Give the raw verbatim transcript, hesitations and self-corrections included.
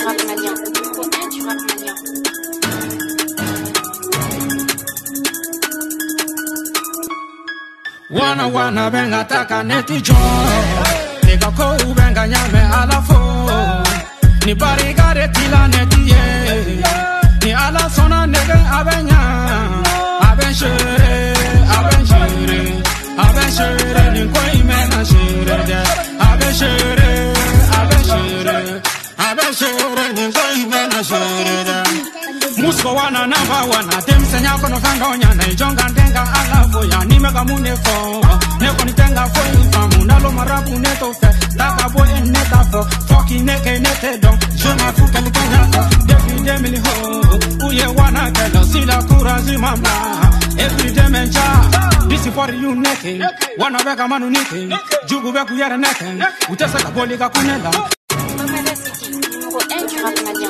Wana wana benga taka neti joy. Nigga ko benga nyame alafo. Ni barigare tila neti ye. Ni ala sona nege abenya. Aben shere, aben shere, aben shere. Ni koi mena shere de. Aben shere, aben shere, aben shere. Ni koi mena shere de. Musko wana namba wana dem senya kono kangonya na ijonga ndenga alafo ya ni mega mune fo ne koni tenga fo infamu na lo marabu neto fe daga boy en neta fo fucking neke nete don je m'en fous qu'elle gagne depuis deux mille ho uye wana kelo sila kurazi mama every day mencha this is for you neke wana bega manu neke jugu beku yara neke utesa ka boli ka kunela Numéro un du rap